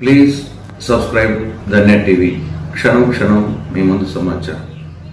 Please subscribe the net TV. క్షణం క్షణం మీ ముందు సమాచారం.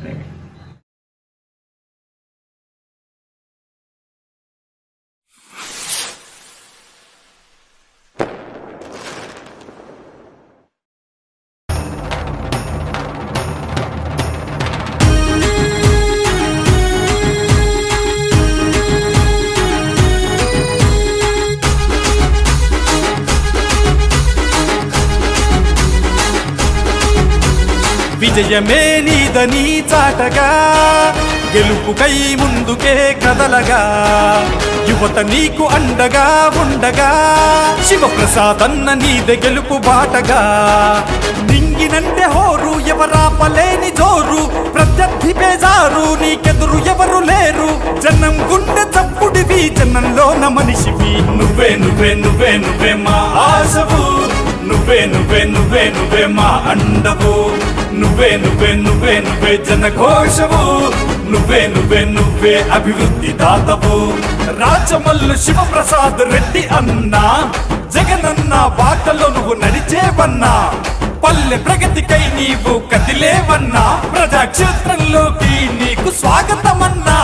విజయమే నీదని చాటగా గెలుపుకై ముందుకే కదలగా యువత నీకు అండగా ఉండగా శివప్రసాదన్న నీదే గెలుపు బాటగా నింగినంటే హోరు ఎవరాపలేని జోరు ప్రత్యర్థి బేజారు నీకెదురు ఎవరు లేరు జనం గుండె చప్పుడివి జనంలోన మనిషివి నువ్వే నువ్వే నువ్వే నువ్వే మా ఆశవు నువ్వే నువ్వే నువ్వే నువ్వే మా అండవు నువ్వే నువ్వే నువ్వే నువ్వే జనఘోషవు నువ్వే నువ్వే నువ్వే అభివృద్ధి దాతవు రాజమల్లు శివప్రసాద్ రెడ్డి అన్నా జగనన్న బాటలో నువ్వు నడిచేవన్నా పల్లె ప్రగతికై నీవు కదిలేవన్నా ప్రజాక్షేత్రంలోకి నీకు స్వాగతమన్నా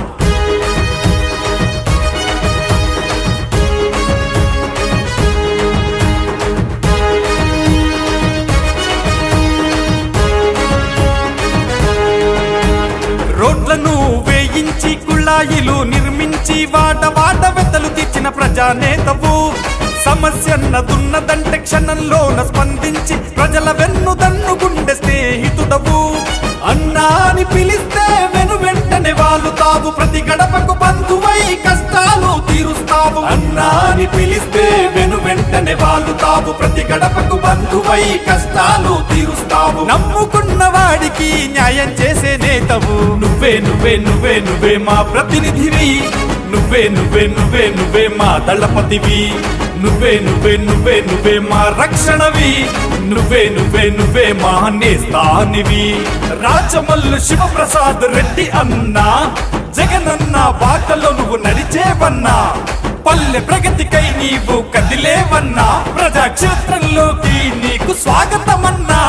రోడ్లను వేయించి కుళాయిలు నిర్మించి వాట వాట వెతలు తీర్చిన ప్రజానేతవు సమస్యన్నదున్నదంటే క్షణంలోన స్పందించి ప్రజల వెన్నుదన్ను గుండె స్నేహితుడవు అన్నా అని పిలిస్తే వెను వెంటనే వాలుతావు ప్రతి గడపకు బంధువై కష్టాలు తీరుస్తావు అన్నా అని పిలిస్తే వెను వెంటనే వాలుతావు ప్రతి గడపకు బంధువై కష్టాలు తీరుస్తావు నమ్ముకున్న వాడికి న్యాయం చేసే నేతవు నువ్వే నువ్వే నువ్వే నువ్వే మా ప్రతినిధివి నువ్వే నువ్వే నువ్వే నువ్వే మా దళపతివి నువ్వే నువ్వే నువ్వే నువ్వే మా రక్షణవి నువ్వే నువ్వే నువ్వే మా నేస్తానివి రాజమల్లు శివప్రసాద్ రెడ్డి అన్నా జగనన్న బాటలో నువ్వు నడిచేవన్నా పల్లె ప్రగతికై నీవు కదిలేవన్నా ప్రజాక్షేత్రంలోకి నీకు స్వాగతమన్నా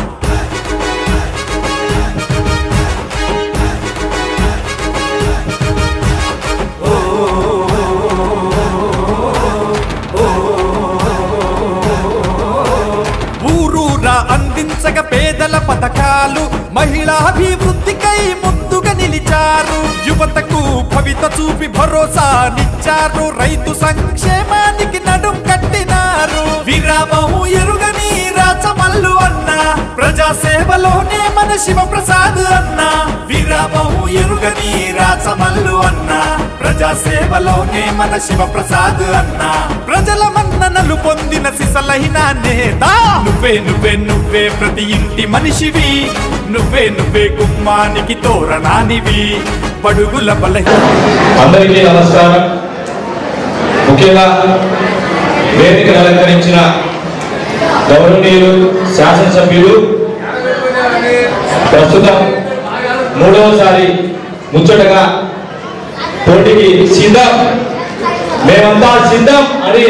అందించగ పేదల పథకాలు మహిళాభివృద్ధికై ముందుగా నిలిచారు యువతకు భవిత చూపి భరోసానిచ్చారు రైతు సంక్షేమానికి నడుం కట్టినారు విరామము ఎరుగని రాజమల్లు అన్నా ప్రజాసేవలోనే మన శివప్రసాద్ అన్నా విరామము ఎరుగని రాజమల్లు అన్నా ప్రజాసేవలోనే మన శివప్రసాద్ అన్నా ప్రజల మన్ననలు పొందిన సిసలైన నేత నువ్వే నువ్వే నువ్వే ప్రతి ఇంటి మనిషివి నువ్వే నువ్వే గుమ్మానికి తోరణానివి బడుగుల అందరికీ నమస్కారం. ముఖ్యంగా వేదికను అలంకరించిన గౌరవనీయులు శాసనసభ్యులు ప్రస్తుతం మూడవసారి ముచ్చటగా పోటీకి సిద్ధం మేమంతా సిద్ధం అని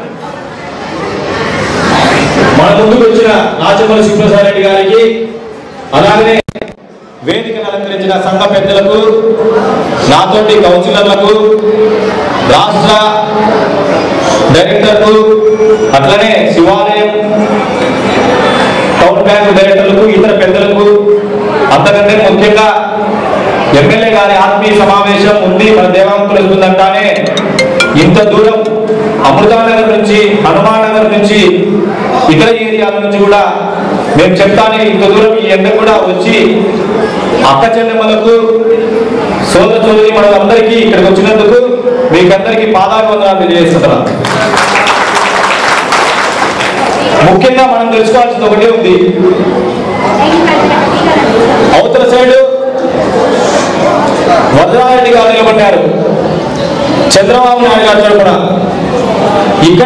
మన ముందుకు వచ్చిన రాజమల్లు శివప్రసాద్ రెడ్డి గారికి అలాగనే వేదికను అలంకరించిన సంఘ పెద్దలకు నాతోటి కౌన్సిలర్లకు రాష్ట్ర డైరెక్టర్కు అట్లనే శివాలయం టౌన్ బ్యాంక్ డైరెక్టర్లకు ఇతర పెద్దలకు అంతకంటే ముఖ్యంగా ఎమ్మెల్యే గారి ఆత్మీయ సమావేశం ఉంది మన దేవాంకులు వస్తుందంటానే ఇంత దూరం అమృతానగర్ నుంచి హనుమాన్ నగర్ నుంచి ఇతర ఏరియాల నుంచి కూడా మేము చెప్తానే ఇంత దూరం ఈ ఎండ కూడా వచ్చి అక్క చెల్లెమ్మలకు సోదర సోదరి మనలందరికీ ఇక్కడికి వచ్చినందుకు మీకందరికీ పాదాభివందనాలు తెలియజేస్తున్నాం. ముఖ్యంగా మనం తెలుసుకోవాల్సింది ఒకటే ఉంది. అవతల సైడు వరదారెడ్డి గారు నిలబడ్డారు, చంద్రబాబు నాయుడు గారు తరపున. ఇక్కడ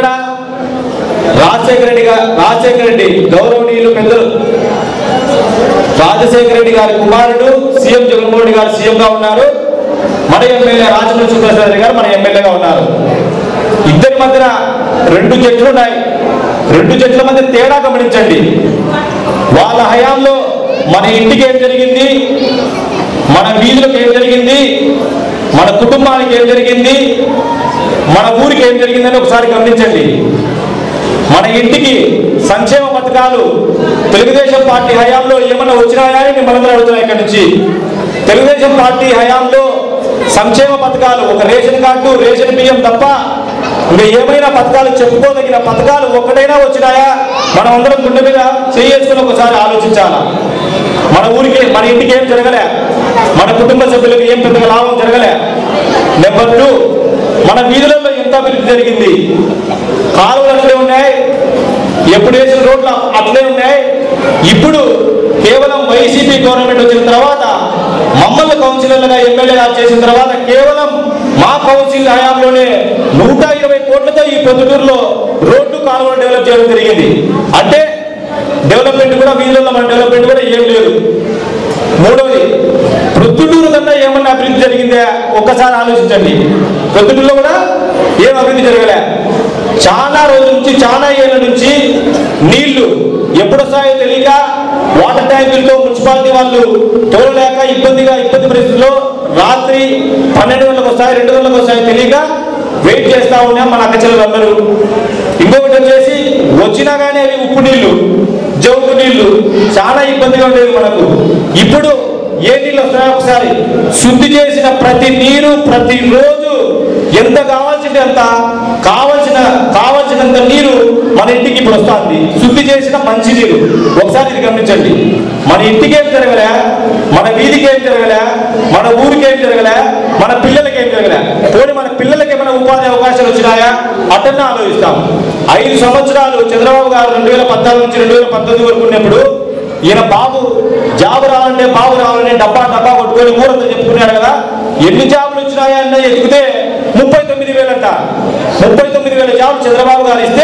రాజశేఖర రెడ్డి గౌరవనీయులు పెద్దలు రాజశేఖర రెడ్డి గారి కుమారుడు సీఎం జగన్మోహన్ రెడ్డి గారు సీఎంగా ఉన్నారు. మన ఎమ్మెల్యే రాజమల్లు శివప్రసాద్ రెడ్డి గారు మన ఎమ్మెల్యేగా ఉన్నారు. ఇద్దరి మధ్యన రెండు జట్లు ఉన్నాయి. రెండు జట్ల మధ్య తేడా గమనించండి. వాళ్ళ హయాంలో మన ఇంటికి ఏం జరిగింది, మన వీధులకు ఏం జరిగింది, మన కుటుంబానికి ఏం జరిగింది, మన ఊరికి ఏం జరిగిందని ఒకసారి గమనించండి. మన ఇంటికి సంక్షేమ పథకాలు తెలుగుదేశం పార్టీ హయాంలో ఏమన్నా వచ్చినాయా అని మనందరూ అడుగుతున్నాం. ఇక్కడి నుంచి తెలుగుదేశం పార్టీ హయాంలో సంక్షేమ పథకాలు ఒక రేషన్ కార్డు, రేషన్ బియ్యం తప్ప ఇంకా ఏమైనా పథకాలు చెప్పుకోదగిన పథకాలు ఒక్కటైనా వచ్చినాయా? మనం అందరం గుండె మీద చేసుకుని ఒకసారి ఆలోచించాలా. మన ఊరికి, మన ఇంటికి ఏం జరగలే, మన కుటుంబ సభ్యులకు ఏం పెద్దగా లాభం జరగలే. నెంబర్ 2, మన వీధులలో ఎంత అభివృద్ధి జరిగింది? కాలువలు అట్లే ఉన్నాయి, ఎప్పుడు వేసిన రోడ్లు అట్లే ఉన్నాయి. ఇప్పుడు కేవలం వైసీపీ గవర్నమెంట్ వచ్చిన తర్వాత, మమ్మల్ని కౌన్సిలర్లుగా ఎమ్మెల్యేగా చేసిన తర్వాత కేవలం మా కౌన్సిల్ హయాంలోనే 120 కోట్లతో ఈ పొద్దుటూరులో రోడ్డు కాలువలు డెవలప్ చేయడం జరిగింది. అంటే డెవలప్మెంట్ కూడా వీధుల్లో మన డెవలప్మెంట్ కూడా ఏం లేదు. మూడవది, ప్రొద్దుటూరు కన్నా ఏమన్నా అభివృద్ధి జరిగిందే ఒక్కసారి ఆలోచించండి. ప్రొద్దుటూరులో కూడా ఏం అభివృద్ధి జరగలే. చాలా రోజుల నుంచి, చాలా ఏళ్ళ నుంచి నీళ్లు ఎప్పుడు వస్తాయో తెలియక వాటర్ ట్యాంకులతో మున్సిపాలిటీ వాళ్ళు తోలలేక ఇబ్బంది పరిస్థితుల్లో రాత్రి 12 గంటలకు వస్తాయి, 2 గంటలకు వస్తాయో తెలియక వెయిట్ చేస్తా ఉన్నాం మన అక్కచెల్లెలందరూ. ఇంకొకటి వచ్చేసి వచ్చినా కానీ అవి ఉప్పు నీళ్లు, జౌగు నీళ్లు, చాలా ఇబ్బందిగా ఉండేది మనకు. ఇప్పుడు ఏ నీళ్ళు వస్తున్నాయో ఒకసారి శుద్ధి చేసిన ప్రతి నీరు ప్రతిరోజు ఎంత కావాల్సింటే అంత కావాల్సినంత నీరు మన ఇంటికి ఇప్పుడు వస్తుంది. శుద్ధి చేసిన మంచి నీరు. ఒకసారి ఇది గమనించండి. మన ఇంటికి ఏం జరగలే, మన వీధికి ఏం జరగలే, మన ఊరికి ఏం జరగలే, మన పిల్లలకి ఏం జరగలే. పోనీ మన పిల్లలకి ఏమైనా ఉపాధి అవకాశాలు వచ్చినాయా అటన్నా ఆలోచిస్తాం. 5 సంవత్సరాలు చంద్రబాబు గారు 2014 నుంచి 2019 వరకు ఉన్నప్పుడు ఈయన బాబు జాబ్ రావాలంటే డబ్బా కొట్టుకొని ఊరంతా చెప్పుకున్నాడు కదా. ఎన్ని జాబులు వచ్చినాయా అన్న ఎత్తుకుతే 39,000 అంట. 39,000 జాబులు చంద్రబాబు గారు ఇస్తే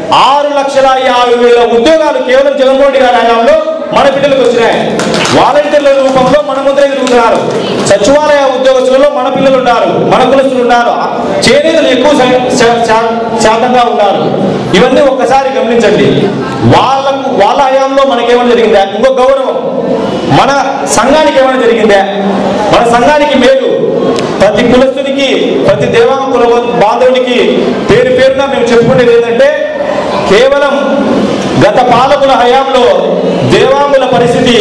6,50,000 ఉద్యోగాలు కేవలం జగన్మోహన్ రెడ్డి గారి హయాంలో మన బిడ్డలకు వచ్చినాయి. వాలంటీర్ల రూపంలో మన ముందరే తిరుగుతున్నారు. సచివాలయ ఉద్యోగస్తులలో మన పిల్లలు ఉన్నారు, మన కులస్తులు ఉన్నారు, చేనేతలు ఎక్కువ శాతంగా ఉన్నారు. ఇవన్నీ ఒక్కసారి గమనించండి. వాళ్ళ హయాంలో మనకేమైనా జరిగిందా? ఇంకో గౌరవం మన సంఘానికి ఏమైనా జరిగిందా? మన సంఘానికి మేలు. ప్రతి కులస్తునికి, ప్రతి దేవాంగ కుల బాంధవునికి పేరున మేము చెప్పుకునేది ఏంటంటే, కేవలం గత పాలకుల హయాంలో దేవాంగుల పరిస్థితి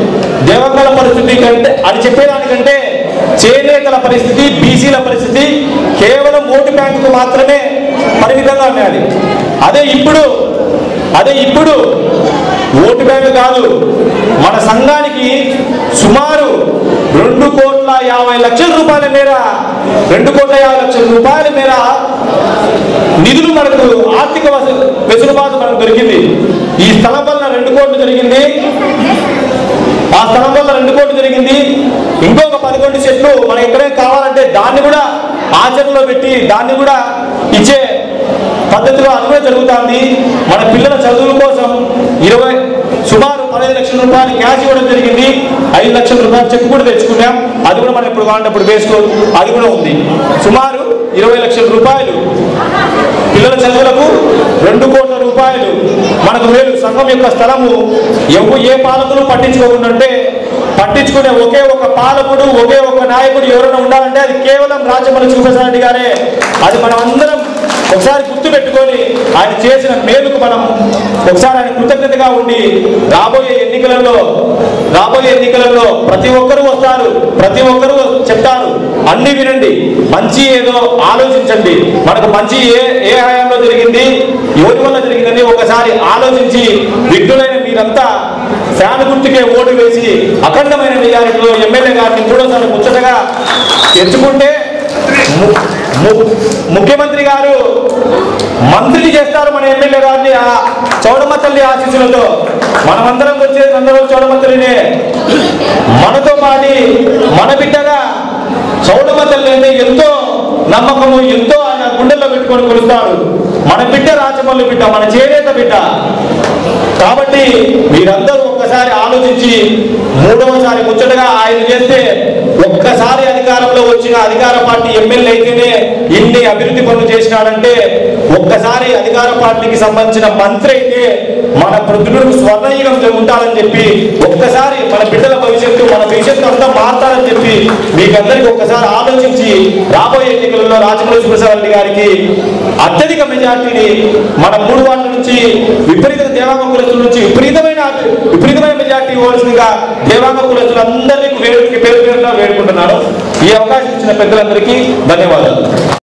కంటే అని చెప్పేదానికంటే చేనేతల పరిస్థితి, బీసీల పరిస్థితి కేవలం ఓటు బ్యాంకుకు మాత్రమే పరిమితంగా ఉన్నది. అదే ఇప్పుడు ఓటు బ్యాంకు కాదు, మన సంఘానికి సుమారు 2,50,00,000 రూపాయల మేర 2,50,00,000 రూపాయల మేర నిధులు మనకు ఆర్థిక వెసులుబాటు మనకు దొరికింది. ఈ స్థలం వల్ల 2 కోట్లు జరిగింది. ఆ స్థలం వల్ల 2 కోట్లు జరిగింది. ఇంకొక 11 సెట్లు మనం ఎక్కడే కావాలంటే దాన్ని కూడా ఆచరణలో పెట్టి దాన్ని కూడా ఇచ్చే పద్ధతిలో అది కూడా జరుగుతుంది. మన పిల్లల చదువుల కోసం సుమారు 15 లక్షల రూపాయలు క్యాష్ ఇవ్వడం జరిగింది. 5 లక్షల రూపాయలు చెక్ కూడా తెచ్చుకున్నాం. అది కూడా మనం ఎప్పుడు కావాలంటే వేసుకో, అది కూడా ఉంది. సుమారు 20 లక్షల రూపాయలు పిల్లల చదువులకు 2 కోట్ల రూపాయలు మనకు మేలు. సంఘం యొక్క స్థలము ఏ పాలకులు పట్టించుకోకుండా పట్టించుకునే ఒకే ఒక పాలకుడు, ఒకే ఒక నాయకుడు ఎవరైనా ఉండాలంటే అది కేవలం రాజమౌళి శివప్రసాద్ రెడ్డి గారే. అది మనం అందరం ఒకసారి గుర్తు పెట్టుకొని ఆయన చేసిన మేలుకు మనం ఒకసారి ఆయన కృతజ్ఞతగా ఉండి రాబోయే ఎన్నికలలో ప్రతి ఒక్కరూ వస్తారు, ప్రతి ఒక్కరూ చెప్తారు. అన్ని వినండి, మంచి ఏదో ఆలోచించండి. మనకు మంచి ఏ హయాంలో జరిగింది, ఎవరి వల్ల జరిగిందని ఒకసారి ఆలోచించి విఘ్నులైన మీరంతా ఫ్యాన్ గుర్తుకే ఓటు వేసి అఖండమైన మెజారిటీలో ఎమ్మెల్యే గారిని 3వ సారి ముచ్చటగా తెచ్చుకుంటే ముఖ్యమంత్రి గారు మంత్రిని చేస్తారు మన ఎమ్మెల్యే గారిని ఆ చౌడమ్మ తల్లి ఆశీస్సులతో. మనమందరం వచ్చేది అందరూ చౌడమ్మ తల్లినే. మనతో పాటి మన బిడ్డగా చౌడమ్మ తల్లి అంటే ఎంతో నమ్మకము, ఎంతో ఆయన గుండెల్లో పెట్టుకొని కొలుస్తాడు. మన బిడ్డ రాజమౌళి బిడ్డ, మన చేనేత బిడ్డ. కాబట్టి మీరందరూ ఒక్కసారి ఆలోచించి 3వసారి ముచ్చటగా ఆయన చేస్తే ఒక్కసారి అధికారంలో వచ్చిన అధికార పార్టీ ఎమ్మెల్యే అయితేనే ఇన్ని అభివృద్ధి పనులు చేసినాడంటే ఒక్కసారి అధికార పార్టీకి సంబంధించిన మంత్రి అయితే మన ప్రజలకు స్వర్ణయుగం ఉండాలని చెప్పి ఒక్కసారి మన బిడ్డల భవిష్యత్తు మన భవిష్యత్తు అంతా మారుతారని చెప్పి మీకందరికీ ఒక్కసారి ఆలోచించి రాబోయే ఎన్నికలలో రాజమౌళి సుబ్రహ్మణ్య గారికి అత్యధిక మెజార్టీని మన 3 వార్డుల నుంచి విపరీత దేవాంగ కులస్తుల నుంచి విపరీతమైన మెజార్టీ ఇవ్వాల్సిందిగా దేవాంగ కులస్తులందరినీ పేరు పేరుగా వేడుకుంటున్నాను. ఈ అవకాశం ఇచ్చిన పెద్దలందరికీ ధన్యవాదాలు.